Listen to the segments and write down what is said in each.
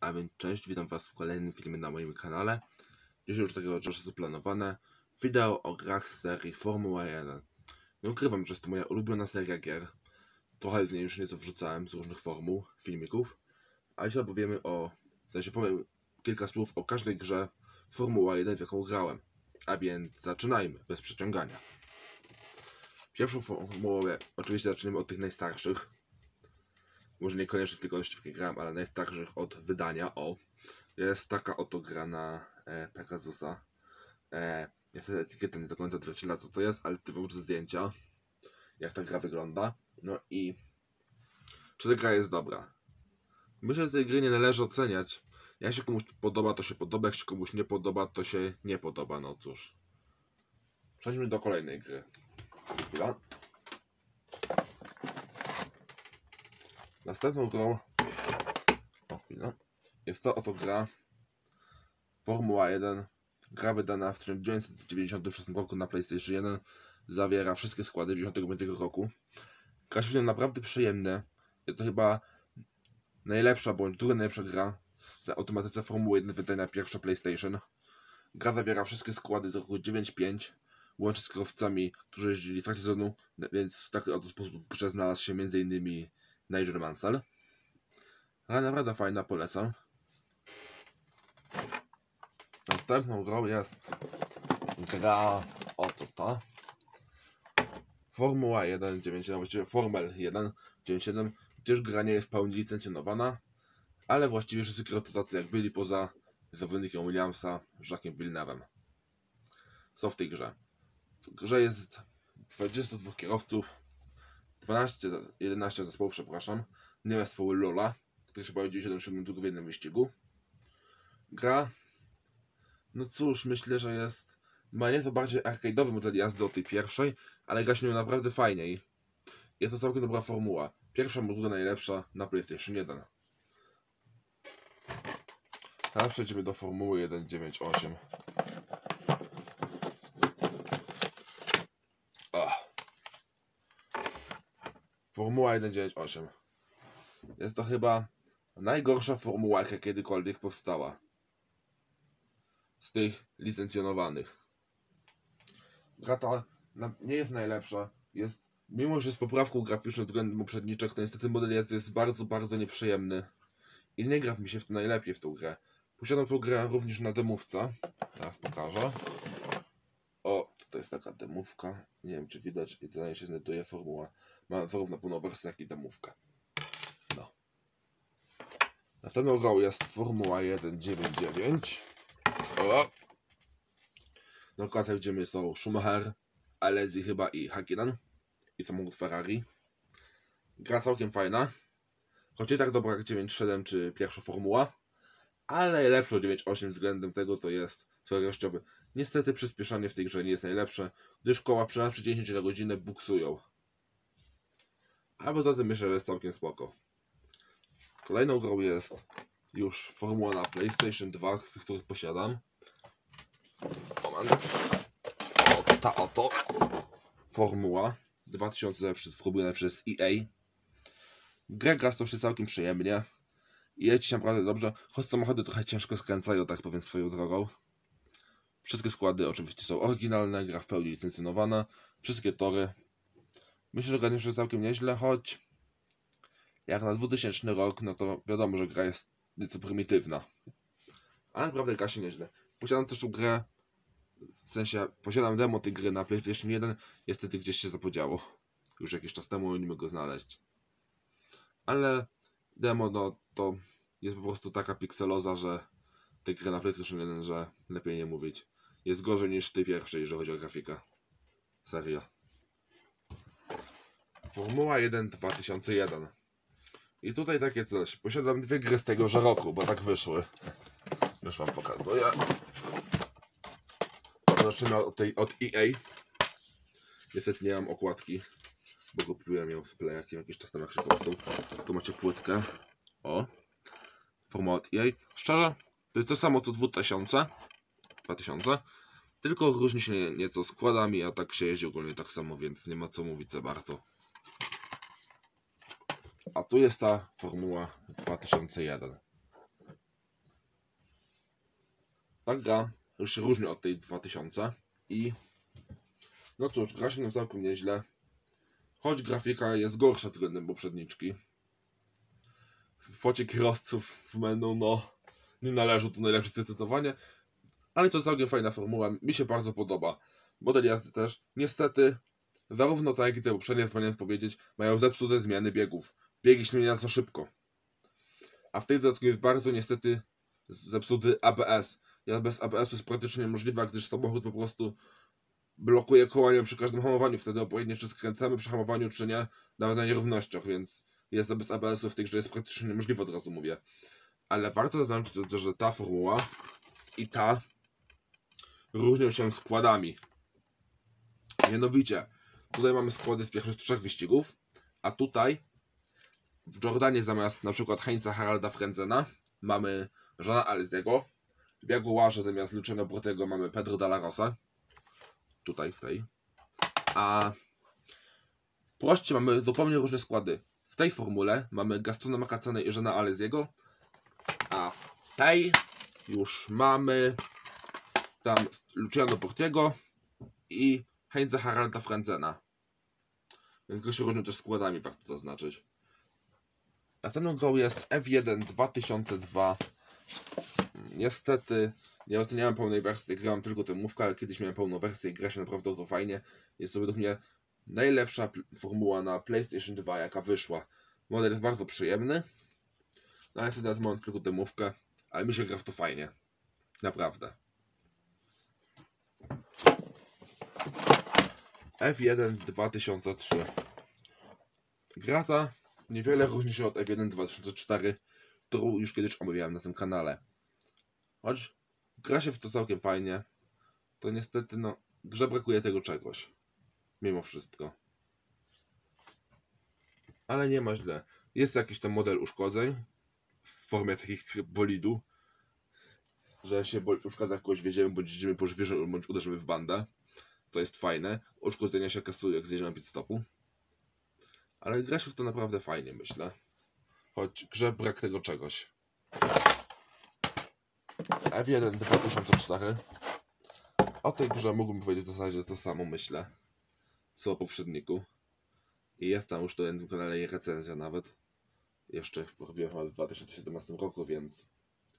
A więc cześć, witam was w kolejnym filmie na moim kanale. Dzisiaj już takiego czasu zaplanowane wideo o grach z serii Formuła 1. Nie ukrywam, że jest to moja ulubiona seria gier. Trochę z niej już nieco wrzucałem z różnych formuł, filmików. A dzisiaj powiemy powiem kilka słów o każdej grze Formuła 1, w jaką grałem. A więc zaczynajmy, bez przeciągania. Pierwszą formułę oczywiście zaczniemy od tych najstarszych. Może niekoniecznie tylko w jakie grałem, ale najstarszych od wydania. Jest taka oto gra na Pegasusa. Niestety etykieta nie do końca odzwierciedla co to jest, ale ty włącz zdjęcia, jak ta gra wygląda. No i czy ta gra jest dobra? Myślę, że tej gry nie należy oceniać. Jak się komuś podoba, to się podoba, jak się komuś nie podoba, to się nie podoba. No cóż. Przejdźmy do kolejnej gry. Chwila. Następną grą jest to oto gra Formuła 1. Gra wydana w 1996 roku na PlayStation 1. Zawiera wszystkie składy 1995 roku. Gra się w nią naprawdę przyjemne. Jest to chyba najlepsza, bądź druga najlepsza gra w automatyce Formuły 1 wydana na pierwsze PlayStation. Gra zawiera wszystkie składy z roku 9.5, łącznie z kierowcami, którzy jeździli w trakcie sezonu, więc w taki oto sposób w grze znalazł się m.in. Nigel Mansell. Gra naprawdę fajna, polecam. Następną grą jest gra oto ta Formuła 1.9.7, właściwie Formel 1.9.7, gdyż gra nie jest w pełni licencjonowana, ale właściwie wszyscy kierowcy tacy jak byli poza zawodnikiem Williamsa, Jacques'em Villeneuve'em są w tej grze. W grze jest 22 kierowców, 11 zespołów, przepraszam, nie ma zespołu Lola, który się pojawił w 1997 tylko w jednym wyścigu. Gra, no cóż, myślę, że ma nieco bardziej arcade'owy model jazdy od tej pierwszej, ale gra się nią naprawdę fajniej. Jest to całkiem dobra formuła. Pierwsza druga najlepsza na PlayStation 1. Teraz przejdziemy do Formuły 1.9.8. Formuła 1.9.8. Jest to chyba najgorsza formuła, jaka kiedykolwiek powstała z tych licencjonowanych. Gra ta nie jest najlepsza. Mimo że jest poprawką graficzną względem poprzedniczek, to niestety model jazdy jest bardzo, bardzo nieprzyjemny. I nie gra mi się najlepiej w tą grę. Posiadam tą grę również na demówce. Teraz pokażę. To jest taka demówka. Nie wiem, czy widać. I tutaj się znajduje formuła. Ma zarówno pełną wersję, jak i demówkę. No. Następną grą jest Formuła 1.9.9. Na klasach widzimy są Schumacher, Alesi chyba i Hakkinen. I samochód Ferrari. Gra całkiem fajna. Choć nie tak dobra jak 9.7 czy pierwsza formuła. Ale lepsze o 9.8 względem tego to jest skorościowy. Niestety przyspieszanie w tej grze nie jest najlepsze, gdyż koła przy 90 na godzinę buksują. A poza tym myślę, że jest całkiem spoko. Kolejną grą jest już formuła na PlayStation 2, z których posiadam. Moment. Ta oto formuła 2000 zrobiona przez EA. Grę gra to się całkiem przyjemnie. I leci się naprawdę dobrze, choć samochody trochę ciężko skręcają, tak powiem swoją drogą. Wszystkie składy oczywiście są oryginalne, gra w pełni licencjonowana, wszystkie tory. Myślę, że gra nie jest całkiem nieźle, choć jak na 2000 rok, no to wiadomo, że gra jest nieco prymitywna. Ale naprawdę gra się nieźle. Posiadam też tą grę, w sensie posiadam demo tej gry na PlayStation 1, niestety gdzieś się zapodziało. Już jakiś czas temu nie mogę go znaleźć. Ale demo, no to jest po prostu taka pikseloza, że tej gry na PlayStation 1, że lepiej nie mówić. Jest gorzej niż tej pierwszej, jeżeli chodzi o grafikę. Serio. Formuła 1 2001. I tutaj takie coś. Posiadam dwie gry z tegoże roku, bo tak wyszły. Już wam pokazuję. Zaczynamy od EA. Niestety nie mam okładki, bo kupiłem ją z Playakiem jakiś czas temu, jak się popsuł. Tu macie płytkę. Formuła od EA. Szczerze, to jest to samo co 2000. Tylko różni się nieco składami, a tak się jeździ ogólnie tak samo, więc nie ma co mówić za bardzo. A tu jest ta Formuła 2001. Ta gra już się różni od tej 2000 i no cóż, gra się nam całkiem nieźle. Choć grafika jest gorsza względem poprzedniczki. Focie kierowców w menu, no nie należy tu najlepsze cytowanie, ale to całkiem fajna formuła, mi się bardzo podoba. Model jazdy też, niestety, zarówno tak jak i te poprzednie, powinienem powiedzieć, mają zepsute zmiany biegów. Biegi się zmieniają za szybko. A w tej dodatku jest bardzo niestety zepsuty ABS. Ja bez ABS-u jest praktycznie niemożliwe, gdyż samochód po prostu blokuje koła przy każdym hamowaniu. Wtedy obojętnie czy skręcamy przy hamowaniu, czy nie, nawet na nierównościach, więc jest bez ABS-u w tej grze jest praktycznie niemożliwe, od razu mówię. Ale warto zaznaczyć, że ta formuła i ta różnią się składami. Mianowicie, tutaj mamy składy z pierwszych 3 wyścigów, a tutaj w Jordanie zamiast na przykład Heinza Haralda Frenzena mamy Jeana Alesiego, w Jaguarze zamiast Luciano Bortiego mamy Pedro Dalla Rosa, tutaj w tej, a w Proście mamy zupełnie różne składy. W tej formule mamy Gastona Macacena i Jeana Alesiego, a w tej już mamy tam Luciano Bortiego i Heinza Haralda Frenzena. Więc go się różnią też składami, warto zaznaczyć. Następną grą jest F1 2002. Niestety nie oceniałem pełnej wersji, grałem tylko tę mówkę, ale kiedyś miałem pełną wersję i gra się naprawdę to fajnie. Jest to według mnie najlepsza formuła na PlayStation 2, jaka wyszła. Model jest bardzo przyjemny. No ale teraz mam tylko tę mówkę, ale mi się gra w to fajnie. Naprawdę. F1 2003. Gra ta niewiele różni się od F1 2004, którą już kiedyś omawiałem na tym kanale. Choć gra się w to całkiem fajnie, to niestety no, grze brakuje tego czegoś. Mimo wszystko. Ale nie ma źle. Jest jakiś tam model uszkodzeń w formie takich bolidu, że się bolid uszkadza, w kogoś wjedziemy, bądź jedziemy po żwirze, bądź uderzymy w bandę. To jest fajne. Uszkodzenia się kasują, jak zjedziemy pit stopu. Ale gra się w to naprawdę fajnie, myślę. Choć grze brak tego czegoś. F1 2004. O tej grze mógłbym powiedzieć w zasadzie to samo, myślę, co o poprzedniku. I jest tam już na tym kanale jej recenzja nawet. Jeszcze robiłem chyba w 2017 roku, więc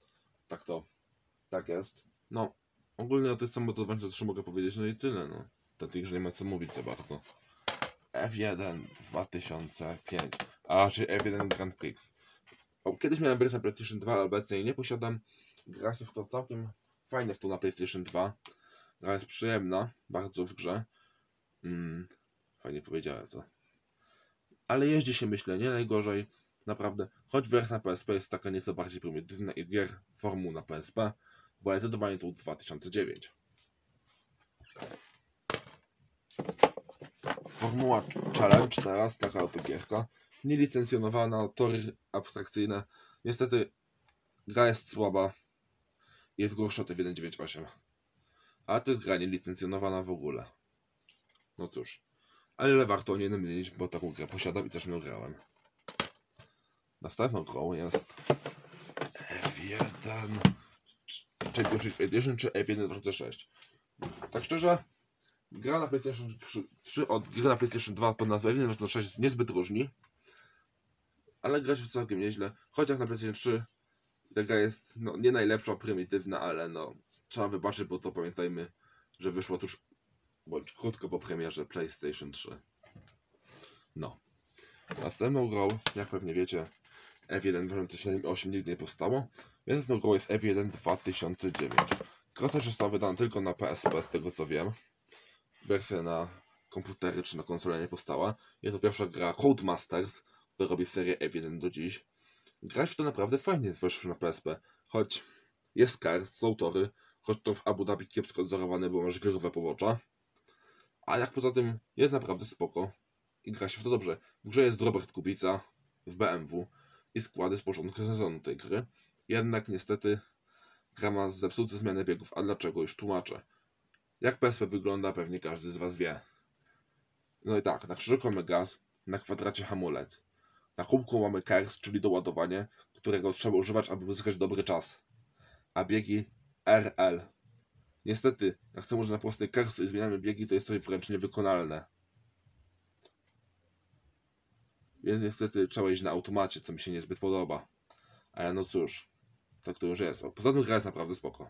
tak jest. No, ogólnie o tej samej 23 mogę powiedzieć, no i tyle, no. Do tej grze nie ma co mówić za bardzo. F1 2005, a raczej F1 Grand Prix. Kiedyś miałem wersję na PlayStation 2, ale obecnie nie posiadam. Gra się w to całkiem fajnie w to na PlayStation 2. Gra jest przyjemna, bardzo w grze. Fajnie powiedziałem, co? Ale jeździ się, myślę, nie najgorzej. Naprawdę. Choć wersja na PSP jest taka nieco bardziej prymitywna i gier formuł na PSP, bo ja zdecydowanie to 2009. Formuła Challenge teraz, taka oto gierka. Nielicencjonowana, tory abstrakcyjne. Niestety gra jest słaba. Jest gorsza od F1.9.8. Ale to jest gra nielicencjonowana w ogóle. No cóż. Ale warto o niej mylić, bo taką grę posiadam i też nią grałem. Następną grą jest F1 Championship Edition czy F1 2006. Tak szczerze, gra na PlayStation 3 od gry na PlayStation 2 pod nazwą F1 2006 jest niezbyt różni. Ale gra się całkiem nieźle. Chociaż na PlayStation 3 ta gra jest no, nie najlepsza, prymitywna, ale no trzeba wybaczyć, bo to pamiętajmy, że wyszło tuż bądź krótko po premierze PlayStation 3. No. Następną grą, jak pewnie wiecie, F1 2008 nigdy nie powstało, więc następną grą jest F1 2009. Gra też została wydana tylko na PSP, z tego co wiem. Wersja na komputery czy na konsolę nie powstała. Jest to pierwsza gra Codemasters, która robi serię F1 do dziś. Gra się to naprawdę fajnie weszło na PSP, choć jest Cars, są tory, choć to w Abu Dhabi kiepsko odzorowane, bo masz wirowe pobocza. A jak poza tym jest naprawdę spoko i gra się w to dobrze. W grze jest Robert Kubica w BMW i składy z początku sezonu tej gry. Jednak niestety gra ma zepsute zmiany biegów. A dlaczego? Już tłumaczę. Jak PSP wygląda, pewnie każdy z Was wie. No i tak, na krzyżyku mamy gaz, na kwadracie hamulec. Na kubku mamy Cars, czyli doładowanie, którego trzeba używać, aby uzyskać dobry czas. A biegi RL. Niestety, jak chcemy może na prostej kersy i zmieniamy biegi, to jest to wręcz niewykonalne. Więc niestety trzeba iść na automacie, co mi się niezbyt podoba. Ale no cóż, tak to już jest. Poza tym gra jest naprawdę spoko.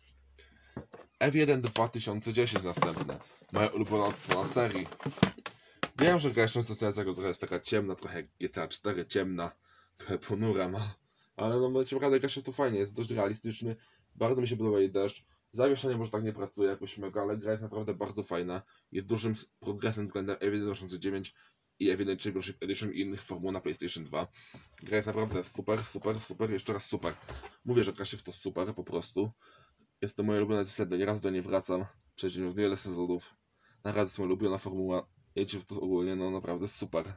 F1 2010 następne. Moja ulubiona ocena serii. Wiem, że gra jest często trochę jest taka ciemna, trochę jak GTA 4 ciemna, trochę ponura ma. Ale no naprawdę gra się to fajnie, jest dość realistyczny. Bardzo mi się podoba jej deszcz. Zawieszenie może tak nie pracuje jakoś mega, ale gra jest naprawdę bardzo fajna. Jest dużym progresem względem F1 2009 i F1 Championship Edition i innych formuł na PlayStation 2. Gra jest naprawdę super, jeszcze raz super. Mówię, że gra się w to super po prostu. Jest to moja ulubiona dyscyplina, nieraz do niej wracam. Przejdziemy w wiele sezonów. Naprawdę jest moja ulubiona formuła. Jedzie w to ogólnie, no naprawdę super.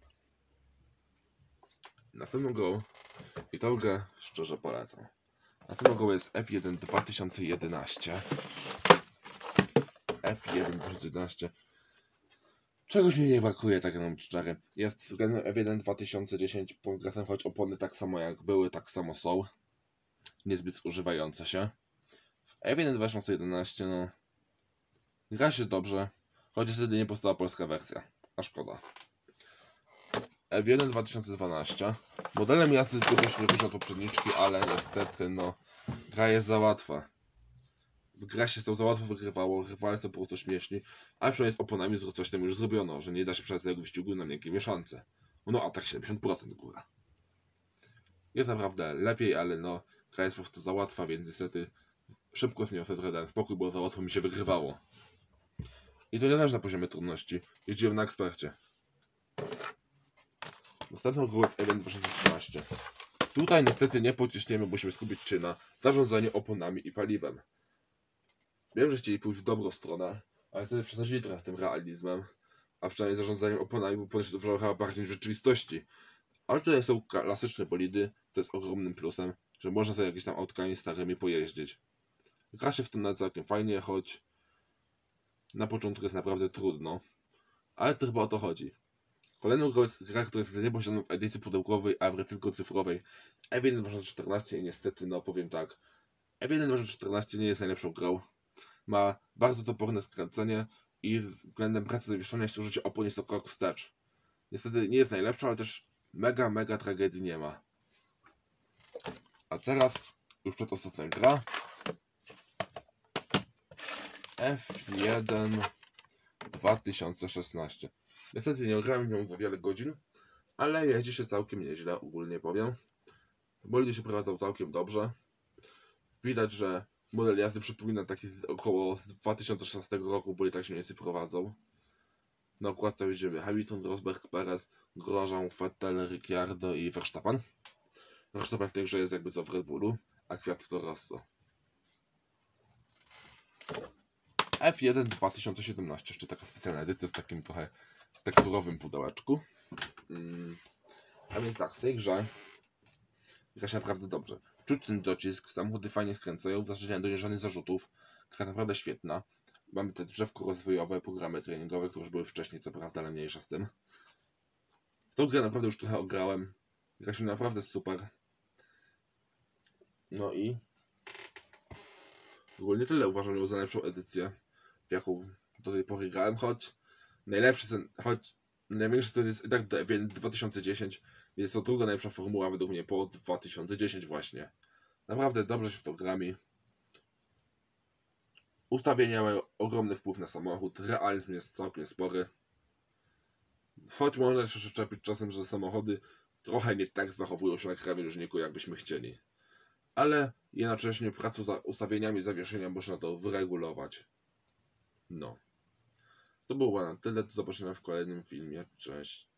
Następną grą, i tą grę szczerze polecam. Następną grą jest F1 2011. F1 2011. Czegoś mi nie brakuje, tak jak szczerze. Jest względem F1 2010 progresem, choć opony tak samo jak były, tak samo są. Niezbyt zużywające się. W F1 2011, no... gra się dobrze, choć wtedy nie powstała polska wersja. A szkoda. F1 2012. Modelem jazdy zbytnio się nie różni od poprzedniczki, ale niestety, no... gra jest za łatwa. W gra się z tą za łatwo wygrywało, rywale są po prostu śmieszni, ale przynajmniej z oponami coś tam już zrobiono, że nie da się przejść tego wyścigu na miękkiej mieszance. No a tak 70% góra. Jest naprawdę lepiej, ale no, gra jest po prostu za łatwa, więc niestety szybko zniosę trochę dałem spokój, bo za łatwo mi się wygrywało. I to nie leży na poziomie trudności, jeździłem na ekspercie. Następną grą jest F1 2013. Tutaj niestety nie pociśniemy, musimy skupić się na zarządzaniu oponami i paliwem. Wiem, że chcieli pójść w dobrą stronę, ale wtedy przesadzili trochę z tym realizmem, a przynajmniej zarządzaniem oponami, bo ponieważ to chyba bardziej w rzeczywistości. Ale tutaj są klasyczne bolidy, to jest ogromnym plusem, że można sobie jakieś tam autkami starymi pojeździć. Gra się w tym nawet całkiem fajnie, choć na początku jest naprawdę trudno, ale to chyba o to chodzi. Kolejną grą jest gra, która jest nie posiadana w edycji pudełkowej, a w tylko cyfrowej. F1 2014 i niestety, no powiem tak, F1 2014 nie jest najlepszą grą. Ma bardzo toporne skręcenie i względem pracy zawieszenia jest użycie opon jest to krok wstecz. Niestety nie jest najlepsza, ale też mega tragedii nie ma. A teraz już przedostatnia gra. F1 2016. Niestety nie grałem w nią za wiele godzin, ale jeździ się całkiem nieźle, ogólnie powiem. Bolidy się prowadzą całkiem dobrze. Widać, że model jazdy przypomina taki około z 2016 roku, bo i tak się mniej więcej prowadzą. Na okładce widzimy Hamilton, Rosberg, Perez, Grosjean, Vettel, Ricciardo i Verstappen. Verstappen w tej grze jest jakby co w Red Bullu, a Kwiat w Toro Rosso. F1 2017, jeszcze taka specjalna edycja w takim trochę teksturowym pudełeczku. A więc tak, w tej grze gra się naprawdę dobrze. Czuć ten docisk, samochody fajnie skręcają, w zasadzie nie żadnych zarzutów. Gra naprawdę świetna. Mamy te drzewko rozwojowe, programy treningowe, które już były wcześniej, co prawda, ale mniejsza z tym. W tą grę naprawdę już trochę ograłem. Gra się naprawdę super. No i ogólnie tyle. Uważam ją za najlepszą edycję, w jaką do tej pory grałem, choć największy ten jest i tak 2010, jest to druga najlepsza formuła według mnie po 2010 właśnie. Naprawdę dobrze się w to gra mi. Ustawienia mają ogromny wpływ na samochód, realizm jest całkiem spory. Choć można się przyczepić czasem, że samochody trochę nie tak zachowują się na krawężniku, jakbyśmy chcieli. Ale jednocześnie pracą za ustawieniami zawieszenia można to wyregulować. No. To było na tyle, do zobaczenia w kolejnym filmie. Cześć.